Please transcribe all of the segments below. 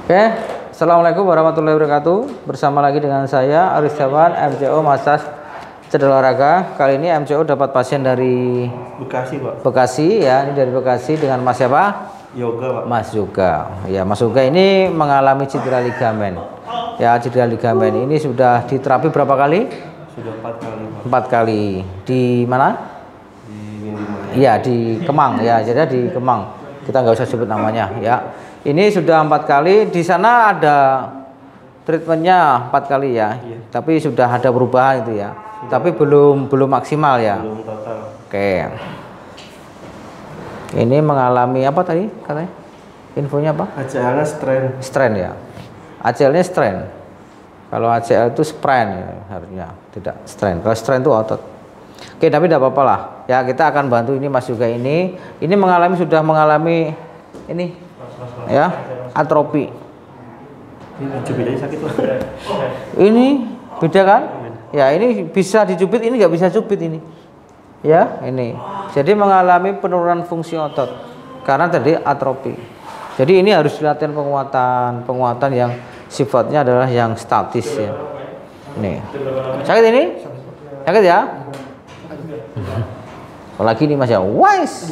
Oke, assalamualaikum warahmatullahi wabarakatuh. Bersama lagi dengan saya Aris Jawan, MCO Massage Cedera Olahraga. Kali ini MCO dapat pasien dari Bekasi, Pak. Bekasi ya, ini dari Bekasi dengan Mas siapa? Yoga, Pak. Mas Yoga. Ya, Mas Yoga ini mengalami cedera ligamen. Ya, cedera ligamen ini sudah diterapi berapa kali? Sudah 4 kali, Pak. 4 kali. Di mana? Di Windy. Iya, di Kemang ya, jadi di Kemang. Kita nggak usah sebut namanya ya. Ini sudah 4 kali. Di sana ada treatmentnya 4 kali ya. Iya. Tapi sudah ada perubahan itu ya. Sudah. Tapi belum maksimal ya. Belum total. Oke. Ini mengalami apa tadi katanya? Infonya apa? ACL-nya strain. Strain ya. ACL-nya strain. Kalau ACL itu sprain ya, harusnya tidak strain. Kalau strain itu otot. Oke, tapi tidak apa-apa lah. Ya, kita akan bantu ini Mas juga ini. Ini sudah mengalami ini ya, atrofi. Ini cubit aja sakit, Pak. Ini beda kan? Ya, ini bisa dicubit, ini nggak bisa cubit ini. Ya, ini. Jadi mengalami penurunan fungsi otot karena tadi atrofi. Jadi ini harus dilatih penguatan yang sifatnya adalah yang statis ya. Nih. Sakit ini? Sakit ya? Apalagi ini Mas ya. Wise.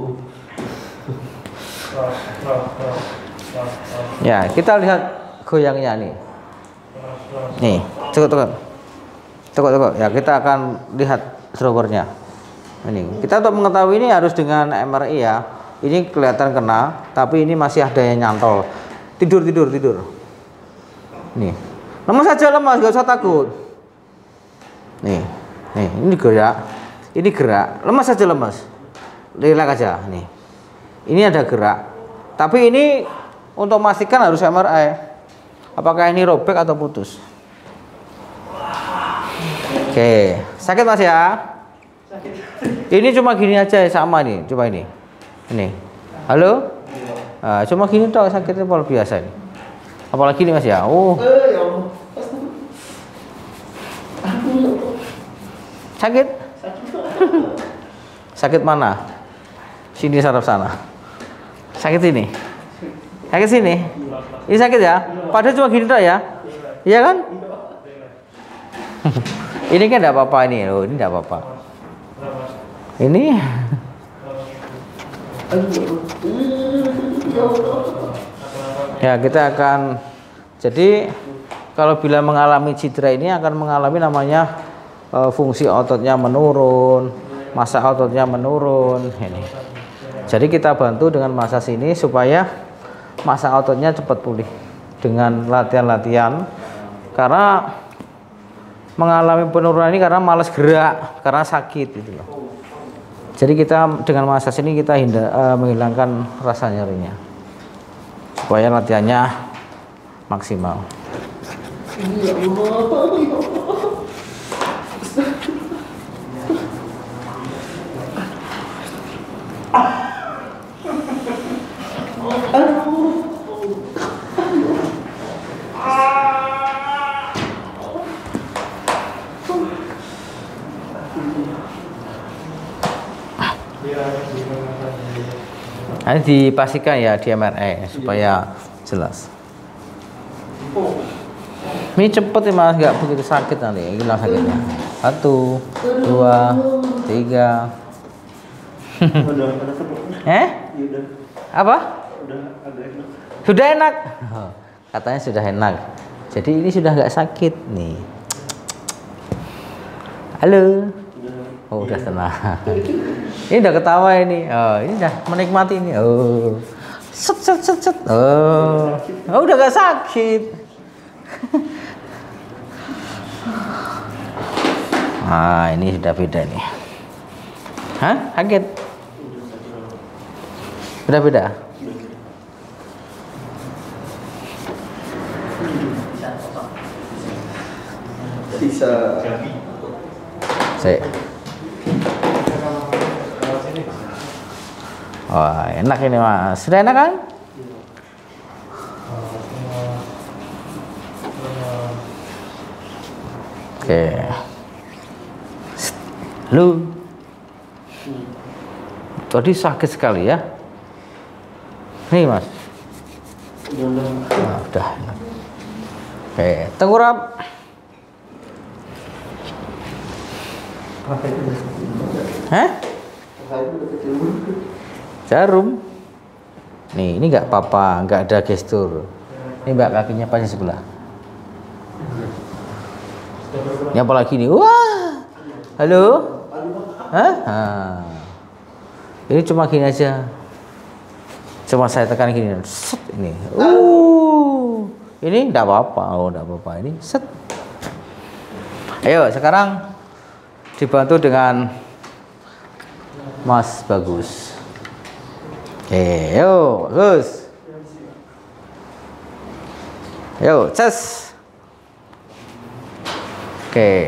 Ya, kita lihat goyangnya nih. Nih, cukup. Ya, kita akan lihat strokernya. Ini. Kita untuk mengetahui ini harus dengan MRI ya. Ini kelihatan kena, tapi ini masih ada yang nyantol. Tidur. Nih. Lemas saja lemas, gak usah takut. Nih, ini gerak. Ini gerak. Lemas saja lemas. Relax aja nih. Ini ada gerak. Tapi ini untuk memastikan harus MRI. Apakah ini robek atau putus? Oke, sakit Mas ya? Sakit. Ini cuma gini aja sama nih, coba ini. Ini. Halo? Nah, cuma gini toh sakitnya luar biasa ini. Apalagi ini Mas ya? Oh. Sakit? Sakit mana? Sini saraf sana. Sakit sini. Sakit sini. Ini sakit ya? Padahal cuma gini toh ya? Iya kan? Ini kan enggak apa-apa ini. Oh, ini enggak apa-apa. Ini ya, kita akan jadi kalau bila mengalami cedera ini akan mengalami namanya fungsi ototnya menurun, massa ototnya menurun ini. Jadi kita bantu dengan massage ini supaya massa ototnya cepat pulih dengan latihan-latihan, karena mengalami penurunan ini karena malas gerak, karena sakit gitu loh. Jadi kita dengan massage ini kita menghilangkan rasa nyerinya supaya latihannya maksimal. Ini dipastikan ya di MRI supaya jelas. Ini cepet ya Mas, nggak begitu sakit nanti, hilang sakitnya. 1, 2, 3. Apa? Sudah enak. Katanya sudah enak. Jadi ini sudah nggak sakit nih. Halo. Oh, udah tenang. Ini udah ketawa ini. Oh, ini udah menikmati ini. Oh. Set. Oh, udah gak sakit. Ah, ini sudah beda nih. Hah? Sakit? Udah beda? Bisa. Saya. Wah, enak ini Mas. Sudah enak kan? Oke. Lu. Tadi sakit sekali ya. Nih Mas. Nah, udah. Oke, tengkurap. Hah? Jarum. Nih, ini nggak apa-apa, nggak ada gestur. Ini mbak kakinya pas di sebelah. Ini apa lagi nih? Wah, halo? Hah? Nah. Ini cuma gini aja. Cuma saya tekan gini. Set, ini. Ini enggak apa-apa. Oh, enggak apa-apa. Ini set. Ayo, sekarang dibantu dengan Mas Bagus. Oke, yuk, bagus. Yuk, ces. Oke.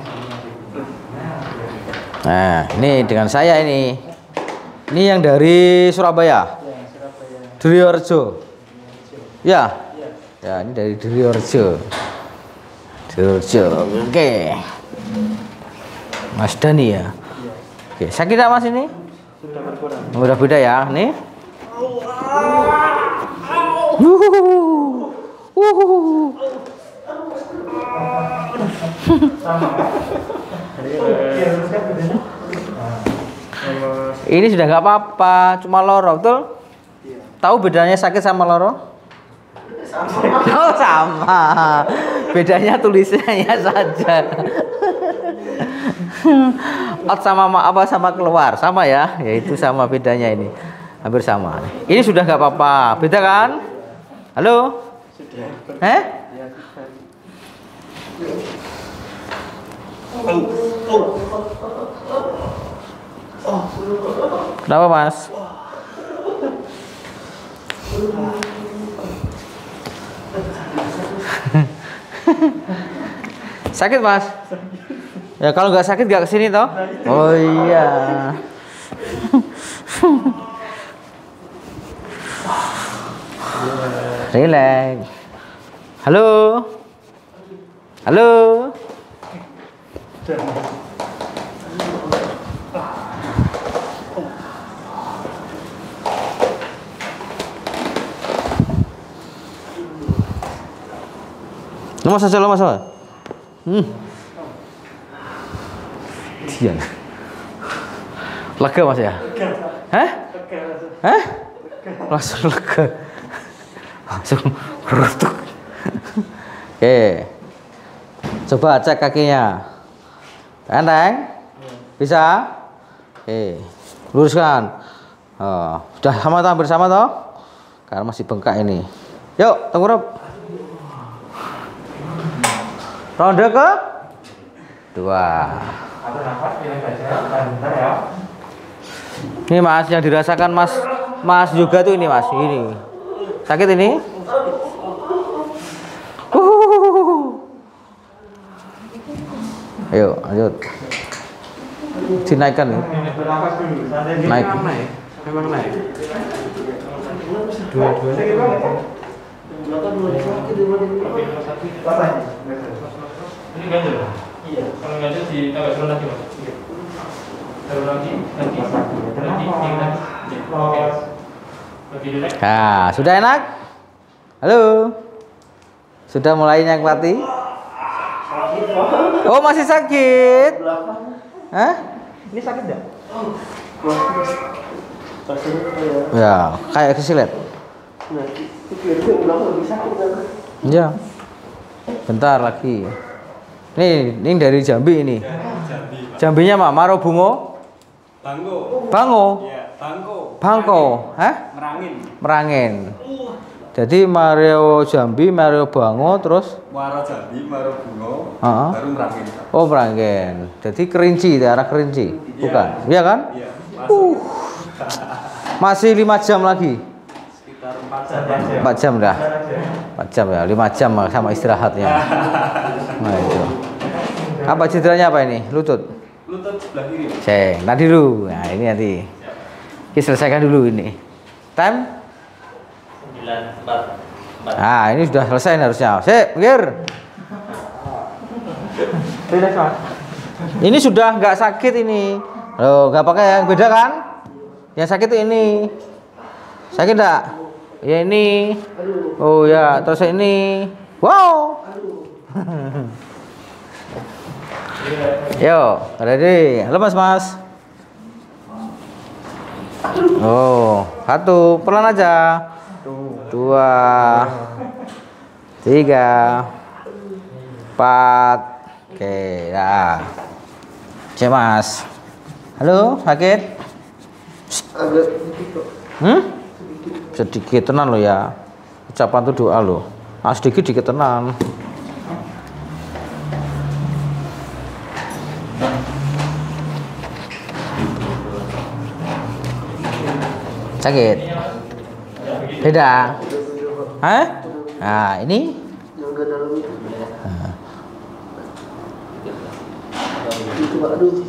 Nah, ini dengan saya ini. Ini yang dari Surabaya. Duriorjo. Ya. Ya, ini dari Duriorjo. Duriorjo. Oke. Mas Dani ya. Oke, sakit enggak Mas ini? Sudah berkurang. Udah beda ya, nih. Ini sudah nggak apa-apa, cuma loro, betul? Tahu bedanya sakit sama loro? Oh, sama. Bedanya tulisannya saja. Out sama apa sama keluar, sama ya? Yaitu sama bedanya ini. Hampir sama. Ini sudah nggak apa-apa, beda kan? Halo? Kenapa Mas? Sakit Mas? Ya kalau nggak sakit nggak kesini toh? Oh iya. Relax. Halo. Halo. Lemas aja, lemas aja. Dian. Lega Mas ya? Hah? Hah? Langsung lega. Langsung kerutuk. Oke. Coba cek kakinya. Enteng? Bisa? Oke. Luruskan. Oh, sudah sama toh, bersama toh? Karena masih bengkak ini. Yuk, tengkurap. Ronde ke 2. Ini Mas yang dirasakan Mas juga tuh ini Mas, ini. Sakit ini? Ayo, lanjut. Dinaikkan nih. Naik. Memang naik. Dua-duanya. Ini ganjil? Iya. Kalau ganjil di agak turun lagi Mas? Iya. Turun lagi, lagi relax. Nah, sudah enak? Halo? Sudah mulai nyangklati? Oh, masih sakit? Hah? Ini sakit enggak? Ya, kayak kesilet. Ya. Bentar lagi. Ini dari Jambi ini. Jambinya Mak Maro Bungo? Bango. Iya, Bangko. Bangko. Hah? Merangin. Jadi Mario Jambi, Mario Bango, terus Muaro Jambi, Muaro Bungo, baru Merangin. Oh, Merangin. Jadi Kerinci, daerah Kerinci. Bukan? Iya kan? Iya, masuk. Masih 5 jam lagi. Sekitar 4 jam. 4 jam dah. 4 jam ya, 5 jam sama istirahatnya. Nah, itu. Apa cederanya apa ini? Lutut. Lutut sebelah kiri. Cek, nanti dulu. Nah, ini nanti. Kita selesaikan dulu ini. Time 9:04. Nah, ini sudah selesai harusnya. Sip, pikir. Ini sudah nggak sakit ini. Loh, nggak pakai yang beda kan? Yang sakit itu ini. Sakit enggak? Ya ini. Oh ya, terus ini. Wow. Yo, ready. Lepas Mas. Oh, 1, pelan aja. 2, 3, 4. Oke, ya. Oke Mas. Halo, sakit? Agak sedikit kok. Sedikit tenan lo ya. Ucapan tuh doa lo. Ah, sedikit tenan. Sakit? Beda? Hah? Nah, ini? Yang agak dalam itu. Itu Pak, aduh.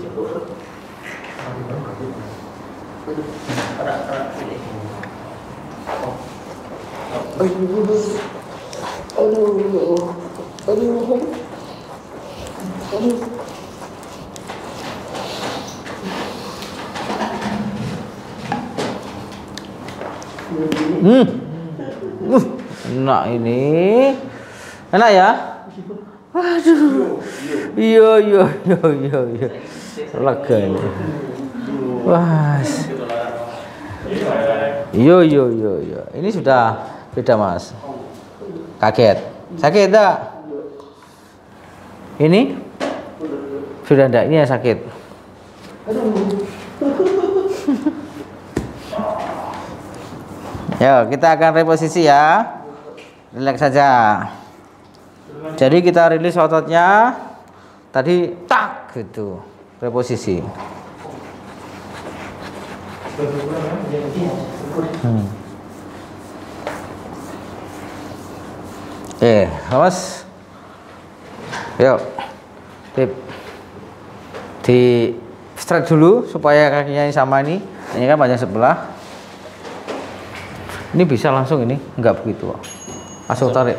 Enak ini. Enak ya? Waduh. Iya. Lega ini. Wah. Iya. Ini sudah beda Mas. Kaget. Sakit enggak? Ini? Sudah enggak? Ini yang sakit. Yo, kita akan reposisi ya. Relax saja. Jadi kita rilis ototnya. Tadi tak gitu. Reposisi. Awas. Yuk. Tip. Di stretch dulu supaya kakinya ini sama ini. Ini kan panjang sebelah. Ini bisa langsung ini, enggak begitu. Langsung tarik.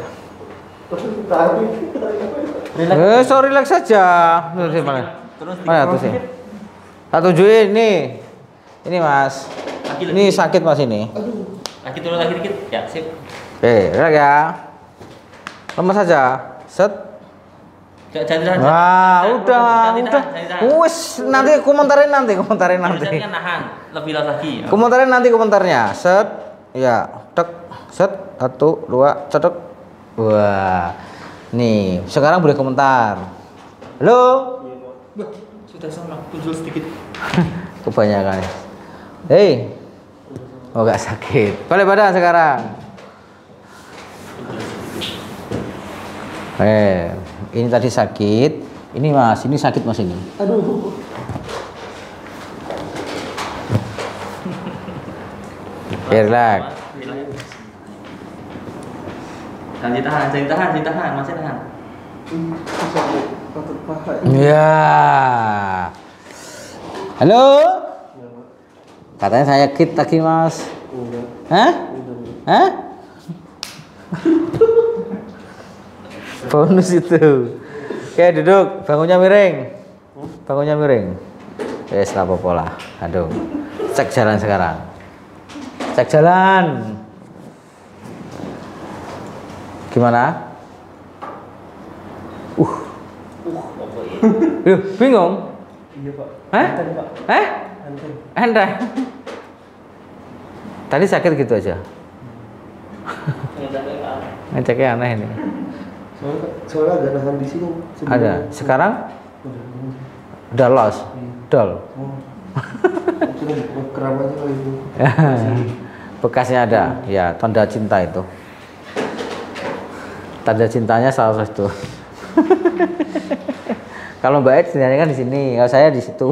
So relax saja. Mana tuh sih? Tak tunjukin ini. Ini Mas. Ini sakit Mas ini. Lagi turun lagi dikit. Ya, sip. Oke, relax ya. Lemas saja. Set. Wah, udah. Wes, nanti komentarin nanti. Kan nahan, lebih lagi. Komentarin nanti komentarnya. Set. Ya, tek, set, 1, 2, cetek. Wah, nih sekarang boleh komentar. Halo. Sudah sama, tunjuk sedikit. Kebanyakan. Hei, oh gak sakit. Balik badan sekarang. Ini tadi sakit. Ini Mas, ini sakit Mas ini. Aduh. Relax. Jangan ditahan, masih tahan. Ya. Halo. Katanya saya sakit lagi Mas. Hah? Bonus itu. Oke, duduk. Bangunnya miring. Wes, apa-apa lah. Aduh. Cek jalan sekarang. Cek jalan. Gimana? Bingung? Iya Pak. Hah? Pak. Enteng. Tadi sakit gitu aja. Ngeceknya aneh ini. Soalnya agak nahan di sini. Ada. Sekarang? Udah los. Dol. Kram aja kali itu. Bekasnya ada. Ya, tanda cinta itu. Tanda cintanya salah satu. Kalau Mbak Ed sebenarnya kan di sini, kalau saya di situ.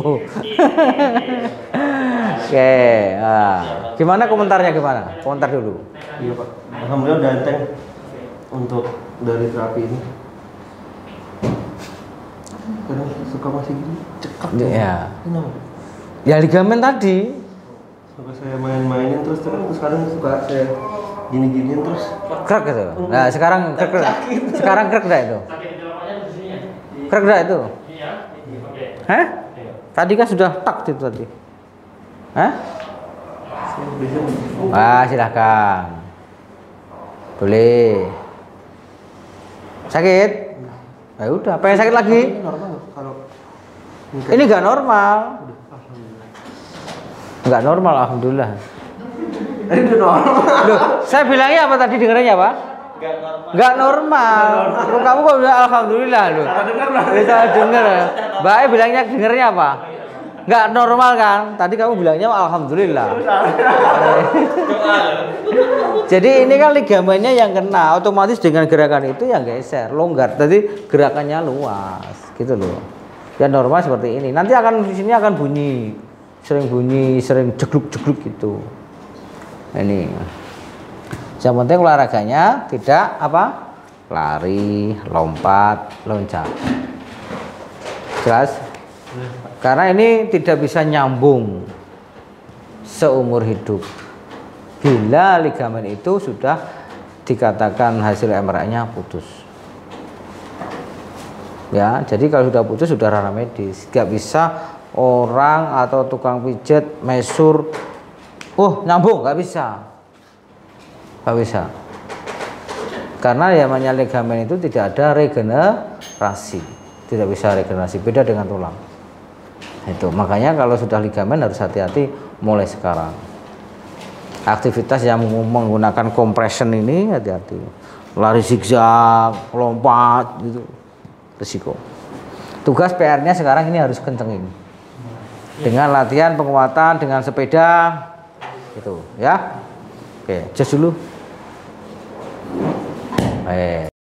Oke, gimana komentarnya gimana? Komentar dulu. Iya Pak. Alhamdulillah udah enteng untuk dari terapi ini. Kadang suka masih gini cekak. Ya. Kenapa? Ya ligamen tadi. Suka saya main-mainin terus kadang suka saya gini-giniin terus. Krek gitu. Nah sekarang krek. Sekarang krek dah itu. Krek dah itu. Hah? Tadi kan sudah tak itu tadi. Hah? Silahkan. Boleh. Sakit? Ya udah, pengen sakit lagi? Ini normal nggak? Kalau Ini nggak normal. Nggak normal, alhamdulillah. ini udah normal. Loh, saya bilangnya apa tadi dengarnya Pak? Nggak normal. Loh, kamu kok bilang alhamdulillah loh. Bisa dengar. Mbak E bilangnya dengarnya apa? Nggak normal kan? Tadi kamu bilangnya alhamdulillah. Jadi ini kan ligamennya yang kena, otomatis dengan gerakan itu yang geser, longgar. Tadi gerakannya luas, gitu loh. Ya normal seperti ini. Nanti akan di sini akan bunyi, sering jegluk-jegluk gitu. Ini. Yang penting olahraganya tidak apa? Lari, lompat, loncat. Jelas? Karena ini tidak bisa nyambung seumur hidup. Bila ligamen itu sudah dikatakan hasil MRI-nya putus. Ya, jadi kalau sudah putus sudah ranah medis. Gak bisa orang atau tukang pijat mesur, nyambung, gak bisa. Gak bisa. Karena yang namanya ligamen itu tidak ada regenerasi. Tidak bisa regenerasi, beda dengan tulang. Itu makanya kalau sudah ligamen harus hati-hati mulai sekarang. Aktivitas yang menggunakan compression ini hati-hati. Lari zigzag, lompat gitu. Risiko. Tugas PR-nya sekarang ini harus kencengin. Dengan latihan penguatan dengan sepeda gitu ya. Oke, just dulu.